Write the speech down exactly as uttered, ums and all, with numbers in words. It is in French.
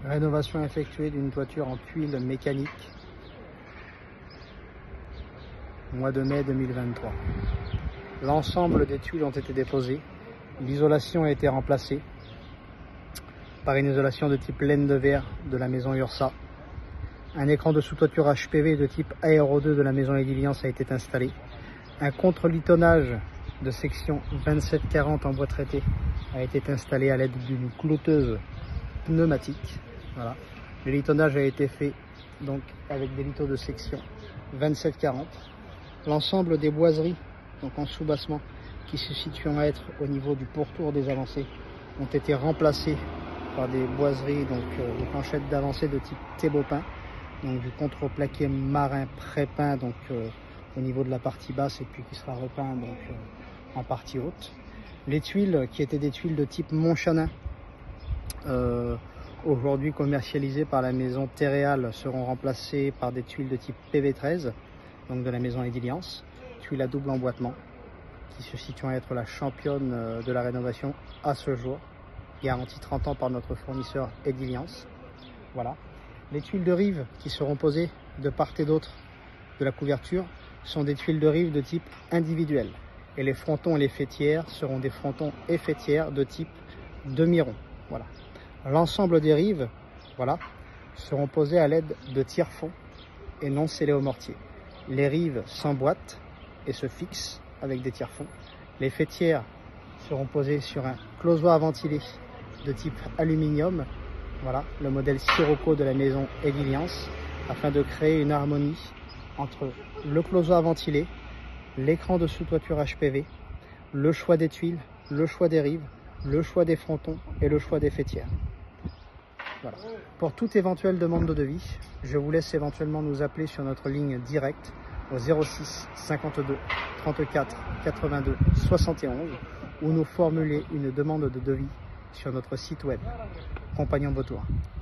Rénovation effectuée d'une toiture en tuiles mécaniques, mois de mai deux mille vingt-trois. L'ensemble des tuiles ont été déposées. L'isolation a été remplacée par une isolation de type laine de verre de la maison Ursa. Un écran de sous-toiture H P V de type Aéro deux de la maison Ediliance a été installé. Un contre-litonnage de section vingt-sept quarante en bois traité a été installé à l'aide d'une clouteuse pneumatique. Voilà. Le litonnage a été fait donc avec des litos de section vingt-sept quarante. L'ensemble des boiseries donc en sous-bassement qui se situent à être au niveau du pourtour des avancées ont été remplacées par des boiseries, donc euh, des planchettes d'avancée de type Thébopin, donc du contreplaqué marin pré-peint donc euh, au niveau de la partie basse et puis qui sera repeint donc euh, en partie haute. Les tuiles qui étaient des tuiles de type Montchanin, euh, aujourd'hui commercialisées par la maison Terréal, seront remplacées par des tuiles de type P V treize, donc de la maison Ediliance, tuiles à double emboîtement, qui se situe à être la championne de la rénovation à ce jour, garantie trente ans par notre fournisseur Ediliance. Voilà. Les tuiles de rive qui seront posées de part et d'autre de la couverture sont des tuiles de rive de type individuel. Et les frontons et les faîtières seront des frontons et faîtières de type demi-rond. Voilà. L'ensemble des rives, voilà, seront posées à l'aide de tire-fond et non scellées au mortier. Les rives s'emboîtent et se fixent avec des tire-fonds. Les faîtières seront posées sur un closoir ventilé de type aluminium, voilà, le modèle Sirocco de la maison Ediliance, afin de créer une harmonie entre le closoir ventilé, l'écran de sous-toiture H P V, le choix des tuiles, le choix des rives, le choix des frontons et le choix des faîtières. Voilà. Pour toute éventuelle demande de devis, je vous laisse éventuellement nous appeler sur notre ligne directe au zéro six cinquante-deux trente-quatre quatre-vingt-deux soixante et onze ou nous formuler une demande de devis sur notre site web Compagnon Beau Tour.